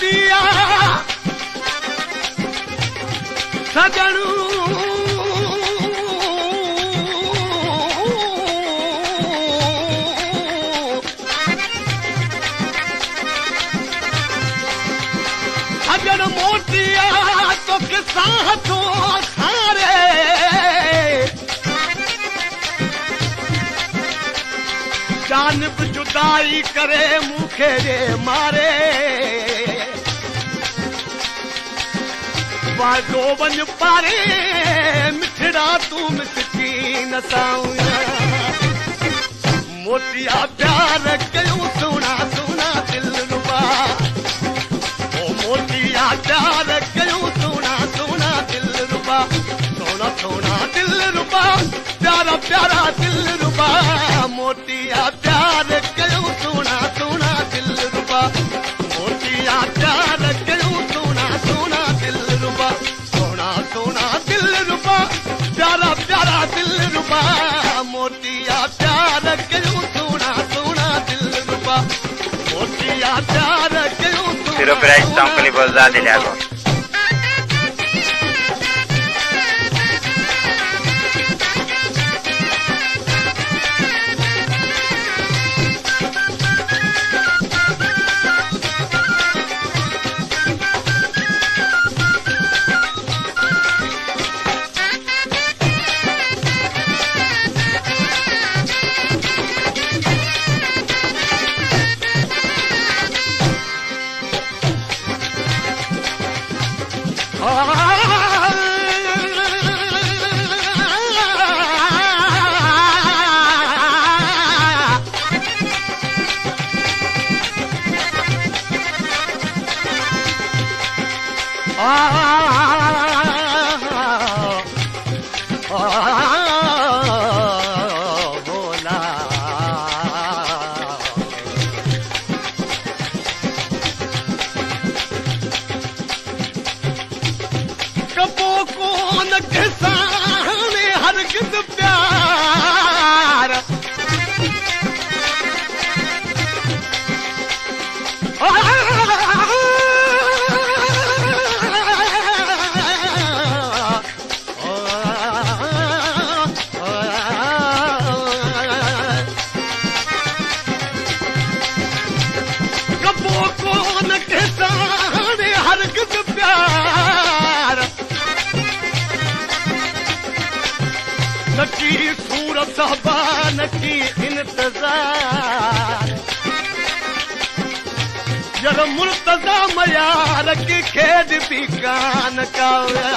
मोतिया सजणू सजण मोतिया तो किसां तो सारे जानब जुदाई करे मूंखे जे मारे वादो वञ पारे मिठड़ा तूं मिसकीन सां मोतिया प्यार कयूं सुहिणा सुहिणा दिलरुबा ओ मोतिया प्यार कयूं सुहिणा सुहिणा दिलरुबा सोना सोना दिलरुबा प्यारा प्यारा दिलरुबा मोतिया प्यार कयूं सुहिणा सुहिणा दिलरुबा मोतिया प्यार कयूं सुहिणा सुहिणा दिलरुबा सोना सोना दिलरुबा प्यारा प्यारा दिलरुबा मोतिया प्यार कयूं सुहिणा सुहिणा दिलरुबा मोतिया प्यार कयूं सिर्फ राइट कंपनी बोलदा दिलागो की इंतजार जब मुर्तजा मयार की खेद भी कान का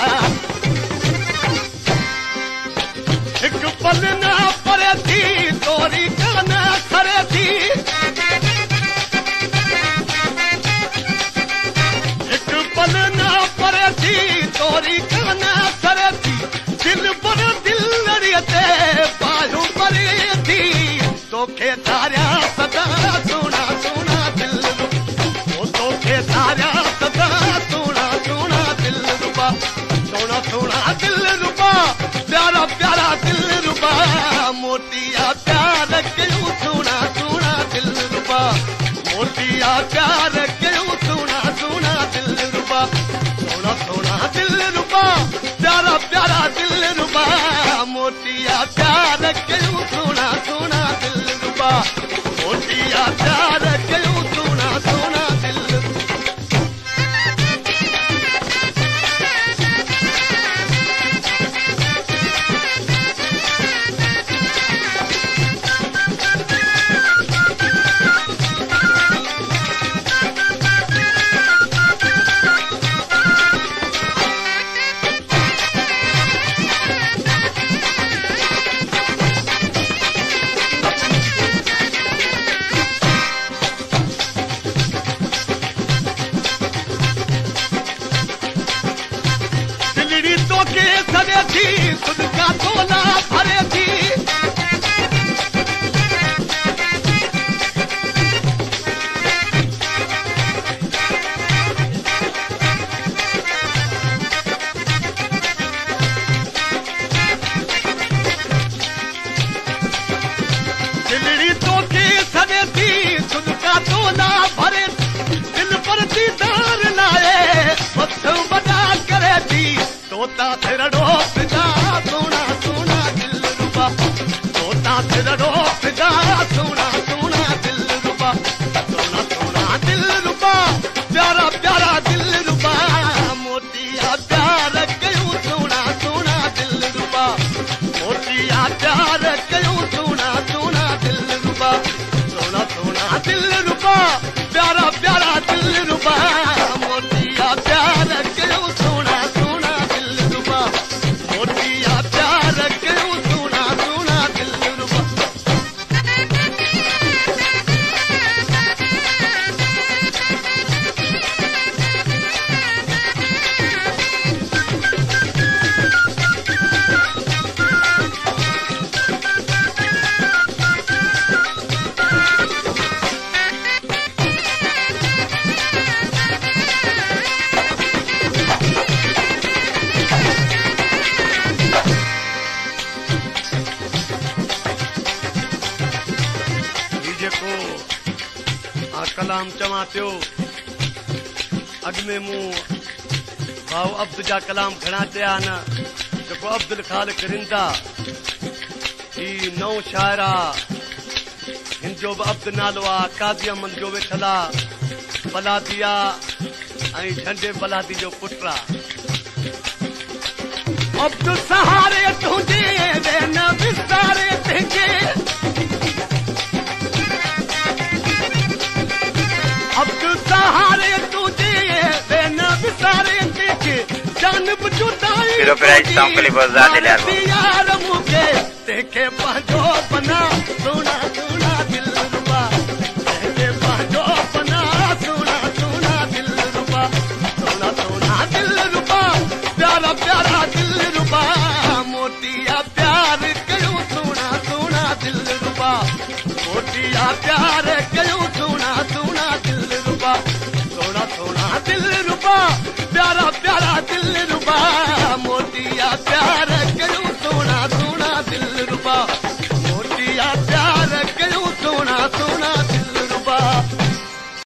एक पल ना परे थी तोरी कान खरे थी एक पल ना परे थी तोरी कान खरे थी दिल पर दिल लड़ियते बाजू परे थी तोखे तारिया सदा सुना सुना दिल वो तोखे तारिया सदा सुना सुना दिल रुबा सोना सोना दिल रुबा प्यारा प्यारा दिल रुबा मोतिया प्यार क्यों सुना सुना दिल रुबा मोतिया प्यार क्यों सुना सुना दिल रुबा सोना सोना दिल रुबा प्यारा प्यारा दिल रुबा मोतिया प्यार क्यों सुना सुना दिल रुबा मोतिया प्यार क्यों सुना सुना दिल खुद का तोला भरे थी दिलड़ी तो के सवे थी खुद का तोला भरे दिल पर दीदार तोता तेरड़ो पिता सोना सोना दिल रुबा तोता तेरड़ो पिता सोना सोना दिल रुबा सोना सोना दिल रुबा प्यारा प्यारा दिल रुबा मोतिया प्यार कयूं सोना सोना दिल रुबा मोतिया प्यार कयूं सोना सोना दिल रुबा सोना सोना दिल रुबा प्यारा प्यारा दिल रुबा मोतिया प्यार कयूं सोना सोना दिल रुबा मोतिया प्यार कयूं सोना सोना दिल रुबा कलाम चवां पियो अॻ में मूं भाउ अब्द जा कलाम घणा चया न जेको अब्दुल खालिक रिंदा ही नओं शाइर आहे हिन जो बि अब्द नालो आहे काज़ी अहमद जो वेठल आहे बलादी आहे ऐं झंडे बलादी जो पुटु आहे अब्द सहारे तुंहिंजे वे न विसारे तुंहिंजे अब्दुल सहारे तुझे बेन विसारे देखे जानब जुदाई फिर ऑपरेट संकली बजा दिला यार मुके देखे पंजो बना